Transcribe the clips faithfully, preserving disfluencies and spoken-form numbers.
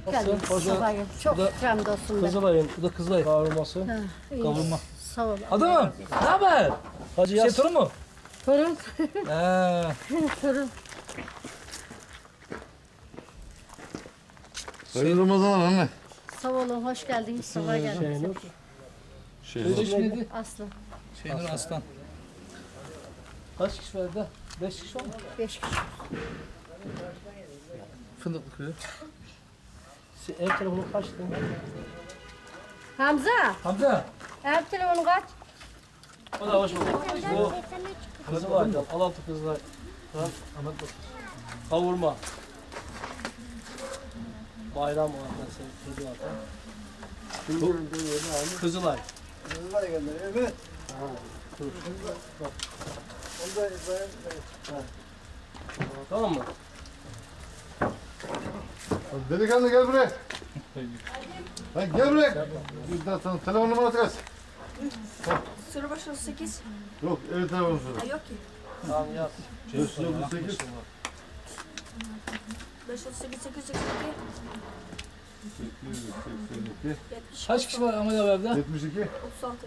Geldin. Sabahı. Çok ikram dostum. Kızılay'ın, bu da Kızılay kavurması. Kavurma. Sağ ol. Adamım, ne haber? Hacı Şey yaz. torun mu? Torun. Eee. Torun. Hayırlı Ramazan anne. Sağ olun, hoş geldiniz. Sabah geldiniz. Şeynur. Şey, Şey neydi? Aslı. Şeynur Aslan. Kaç kişi var da? Beş kişi var mı? Beş kişi. Fındıklı köyü. Siz ev telefonu kaçtı? Hamza, Hamza. ev telefonu kaç? O da hoş bulduk. Bu Kızılay, Alaltı Kızılay. Ahmet Bey. Kavurma. Bayram var mesela. Kızılay. Bu Kızılay. Kızılay geldi, evet. Tamam mı? Delikanlı gel buraya. Lan gel buraya. Bir daha sana telefon numarası kaç? Sıra başı otuz sekiz. Yok, evet telefonu söyle. Ay yok ki. Tamam yaz. beş yüz otuz sekiz. beş otuz sekiz sekiz seksen iki. yetmiş Kaç kişi var Ahmet abi evde? yetmiş iki. otuz altı.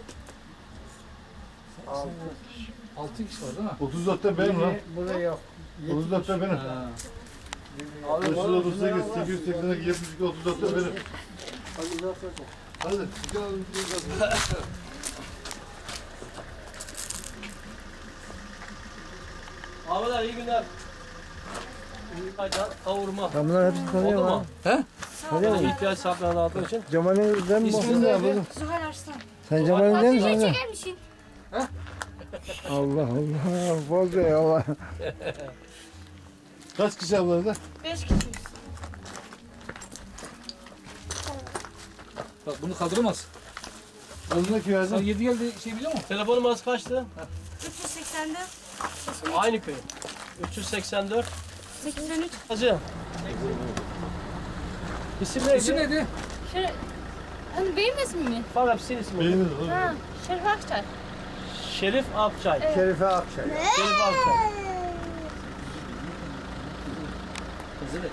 Altı kişi var değil mi? otuz dörtte benim lan. Burada yok. otuz dörtte benim. Ha. beş yüz otuz sekiz, sekiz yüz seksen iki, yetmiş iki, otuz dörtte benim. Hadi. çıkalım. Ahmet abi iyi günler. Aydan kavurma. Ben bunları hepsini Oldu tanıyorum mu? ha. He? Tanıyor musun? İhtiyaç sahiplerine dağıtmak için. Cemal'in mi İsmin bu? ne? Zuhal Arslan. Sen Cemal'in değil misin? Şey Sen? çeker misin? Allah Allah. Bol be Allah. Kaç kişi ablarda? beş kişiyiz. Bak bunu kaldıramaz. Önüne ki Sen verdin. yedi geldi şey biliyor musun? Telefon numarası kaçtı? üç yüz seksen dört. Aynı köy. üç yüz seksen dört. seksen üç. Hacı. İsim neydi? İsim neydi? Şerif. Hani benim ismim mi? Bak hepsinin ismi. Beğenir oğlum. Ha. Şerif Akçay. Şerif Akçay. Şerife Akçay. Şerif Akçay. Kızılay.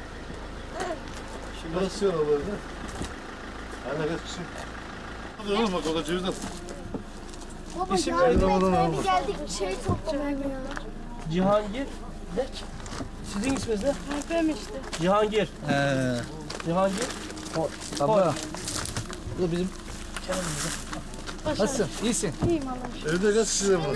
Burası yok ablarda. Anne kaç kişi? Hadi oğlum bak o da cevizden. Baba İsim yardım neydi? etmeye bir geldik şey toplamaya ya. Cihangir. Ne? Sizin isminiz ne? Benim işte. Cihangir. He. Cihangir. Abla. Bu da bizim Nasılsın? İyisin. İyiyim Allah'ım. Evde kaç kişi var?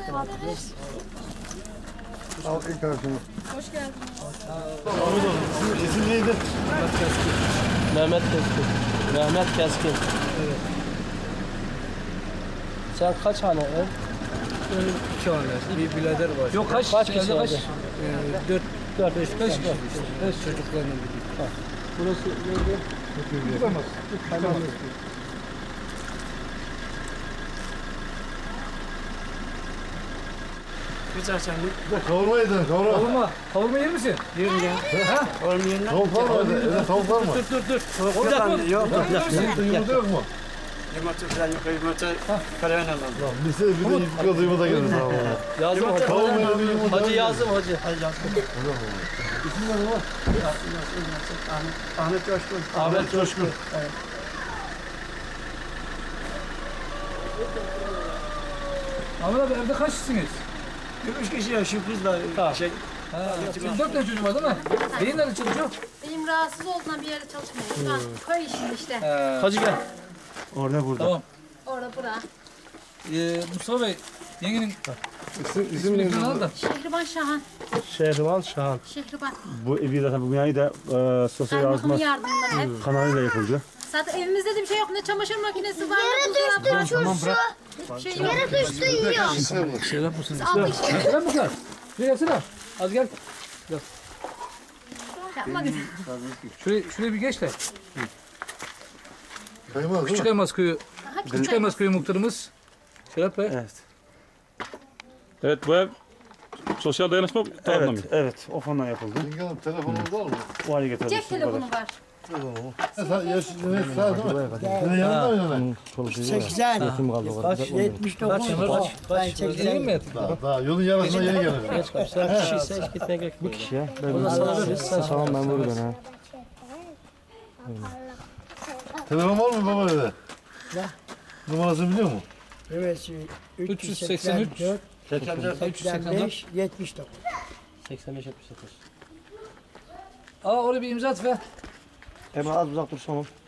Al ilk karşını. Hoş geldin. Ahmet oğlum. İsim, isim neydi? Mehmet Keskin. Mehmet Keskin. Evet. Sen kaç hane ev? İki aile. Bir birader var. Yok kaç kaç kişi kaç? Ee, dört, Dört, beş, beş, beş. beş çocuklarla birlikte. Burası neydi? Tutamaz. Güzel sen. Kavurma yedin, kavurma. Kavurma. Kavurma yer misin? Yerim ya. Ha? Tavuk var mı evde? Evde tavuk var mı? Dur dur dur. Bir dakika. Yok, yok, yok. Yumurta yok mu? Yumurta falan yok. Yumurta karayan alalım. Lan bir de bir de yufka yumurta gelir. Yazdım hacı. Kavurma yedin yumurta. Hacı yazdım hacı. Hacı yazdım. İsim ne var? Ahmet Coşkun. Ahmet Coşkun. Ahmet abi evde kaç kişisiniz? Üç kişi ya şu kızla Tamam. şey. Ha, senin dört tane çocuğun var değil mi? Beyin nerede çalışıyor? Benim rahatsız olduğumdan bir yere çalışmıyorum. Ben köy işim işte. Hacı gel. Orada burada. Tamam. Orada bura. Ee, Mustafa Bey, yengenin İsim, isim ismini neydi? falan al da. Şehriban Şahan. Şehriban Şahan. Şehriban. Bu evi zaten bu binayı da e, sosyal Kaymakamın yardım yardımları hep. kanalıyla yapıldı. Zaten evimizde de bir şey yok. Ne çamaşır makinesi var, ne buzdolabı var. Tamam bırak. Hiçbir şey yok. Yere düştü yiyor. Şey yapmasın. Aldık işte. Gel bakalım. Bir gelsene. Az gel. Yapma güzel. Şuraya, şuraya bir geç de. Kaymaz değil Küçük mi? Elmas Köyü, Küçük Elmas Köyü muhtarımız Şeref Bey. Evet. Evet bu ev sosyal dayanışma tarafından mı? Evet, evet. O fondan yapıldı. Yenge Hanım telefonunuz var mı? O hale getirdik. Cep telefonu var. Sen yaş, ne sağ değil mi? Senin yanında mı yani? seksen. Kaç? yetmiş dokuz. Kaç yıllar? Kaç? Kaç? Yeni mi yattık? Daha, daha yolun yarısına yeni gelir. Geç kaç. Sen kişiyse hiç gitmeye gerek yok. Ya, ben Onu da sana veririz. Sen tamam ben burada ha. Telefon var mı baba evde? Numarasını biliyor musun? Evet, üç yüz seksen üç seksen dört, üç yüz seksen dört yetmiş dokuz. seksen beş yetmiş dokuz. Aa oraya bir imza at be. Emre az uzak dur sonra.